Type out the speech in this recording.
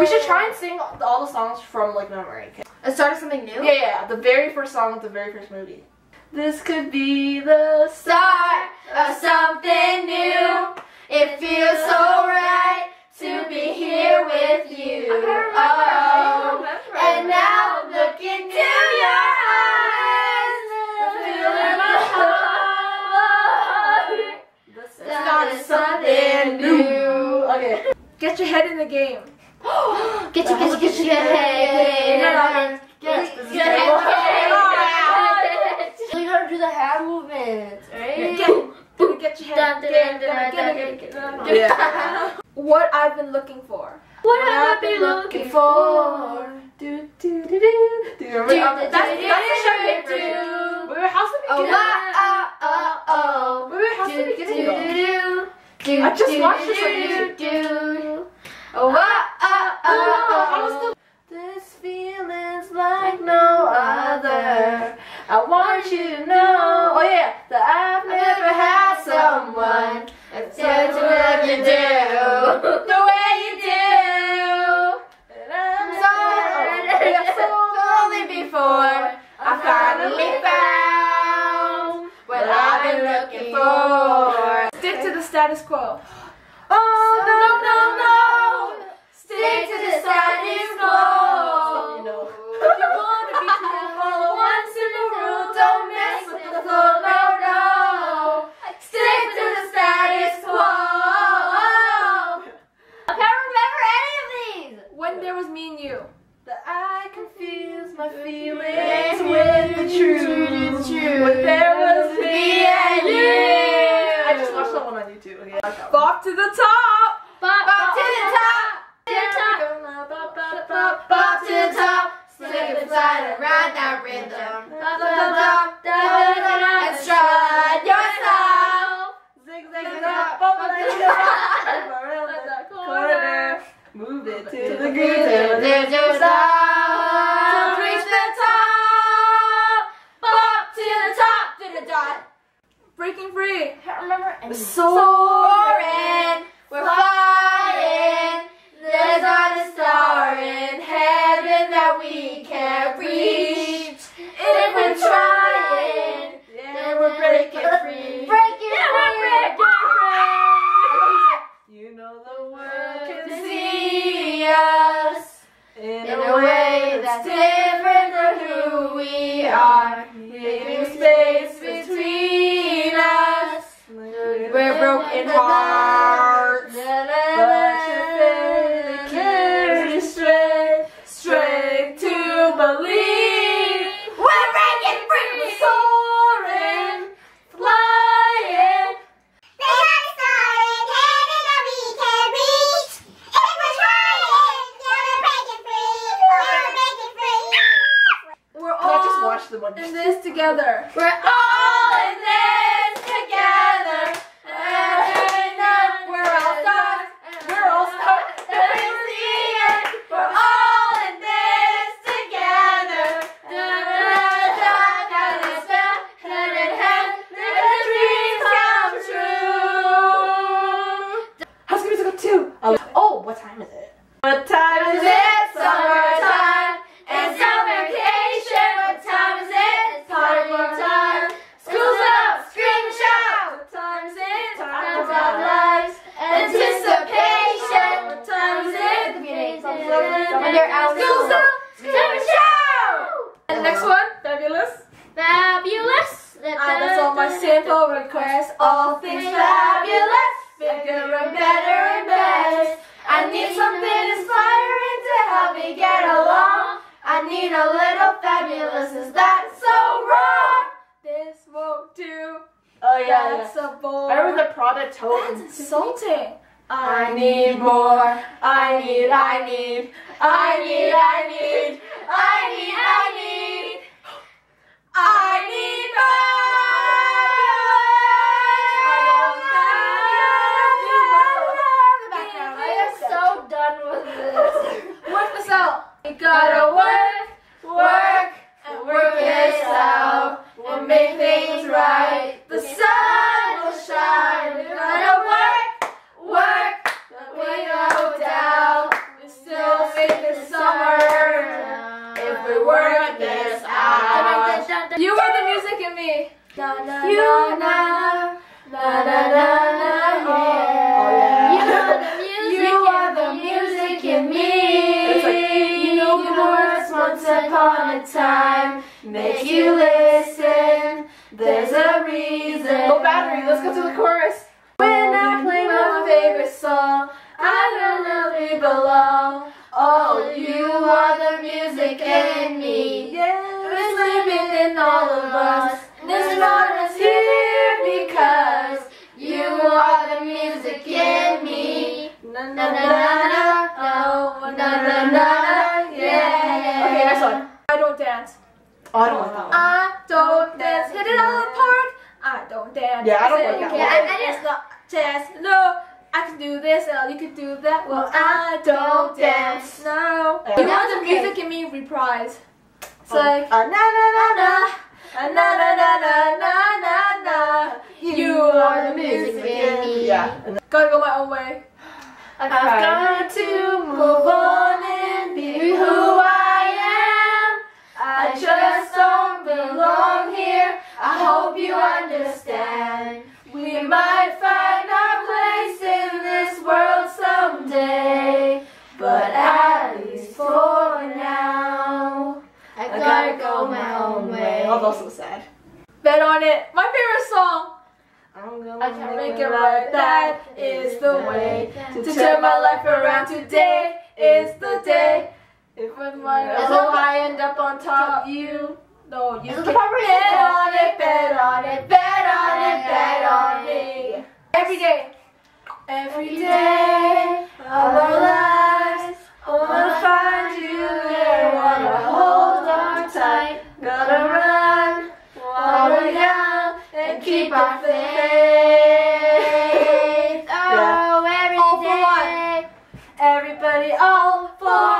We should try and sing all the songs from like memory. Okay? Let's start something new? Yeah, the very first song of the very first movie. This could be the Start of something new. It feels so right to be here with you. Oh, and now I'm looking into your eyes. Feeling my heart. The start of something new. Okay. Get your head in the game. Get your head. You gotta do the hand movements, right? Get your head. Yeah. What I've been looking for. What have I been looking for? Do do do do. Do you remember? That's a favorite. We were house Oh, We were house I just watched this on YouTube. This feeling's like no other. I want you to know, oh yeah, that I've never had someone that's touch like you do, the way you do. And I'm sorry, so lonely before I finally found what I've been looking for. Stick to the status quo. Oh no no no! Stick to the status quo. You know. If you wanna be cool, follow one simple rule. Don't mess with the flow. No no. Stick to the status quo. I can't remember any of these. When there was me and you. That I confuse my feelings with the truth. When there was me and you. I just watched that one on YouTube. Okay. Bop to the top. Bop to the top. Bop to the top. Slip inside and ride that rhythm. Bop to the top. And strut yourself. Zig zag zag. Bop around the corner. Move it to the groove. There's your style. Reach the top. Bop to the top. To the dot. Breaking free. Can't remember any. Soaring. We're flying. There's not a star in heaven that we can't reach. If we're trying, then we're breaking free. Breaking free. You know the world Can can see us in in a way that's different from who we are. Leaving space between us. We're broken hearts. Strength to believe. We're breaking free. We're soaring, flying. There's not a star in heaven that we can reach. If we're trying, then we're breaking free. We're breaking free. We're all in this together. We're all in this together. And we're all stars. We're all stars. We're all in this together. Hand in hand, make the dreams come true. High School Musical 2. Oh, what time is it? What time is Is it? it summertime and summer vacation? What time is it? It's party time. School's up, scream and shout. What time is it? Time for our lives, anticipation. What time is it? When you're out. School's up, scream and shout. And the next one, Fabulous. Fabulous. That's all my simple requests. All things fabulous, bigger and better and best. I need something inspiring to help me get along. I need a little fabulous. Is that so wrong? This won't do. Oh yeah, that's a bore. I remember the product toad. That's insulting. I need more. I need I am so done with this. Work this out. You gotta work, and work this out. We'll make things right. The sun will shine. We gotta work, but we no doubt we still wait this summer. If we work this out. You were the music in me. Na na na na na na na na. You are the music in me. You know the words once upon a time. Make you listen. There's a reason. Oh, battery. Let's go to the chorus. When I play my favorite song, I don't know we belong. Oh, you are the music in me. It's living in all of us. This brought us here because you are the music in me. Na na na na, oh, na na na, yeah. Okay, next one. I don't dance. I don't know. I don't dance. Hit it out of the park. I don't dance. Yeah, I don't like that one. I just not dance. No, I can do this. You can do that. Well, I don't dance. No. You know the music in me reprise. It's like na na na na. na na na na na na na. You are the music in me. Yeah. Gotta go my own way. I've got to move on and be who I am. I just don't belong here. I hope you understand. We might find our place in this world someday, but at least for now, I gotta go my own way. Oh, that's so sad. Bet on it. My favorite song. I'm I can make it right. That is the way to turn my life around. Today is the day. If I end up on top, you know you can bet on it, bet on it, bet on it, bet on me. Every day of our lives, I wanna find you there, wanna hold on tight, gotta run while we're young and keep our faith. Oh, every day, everybody all for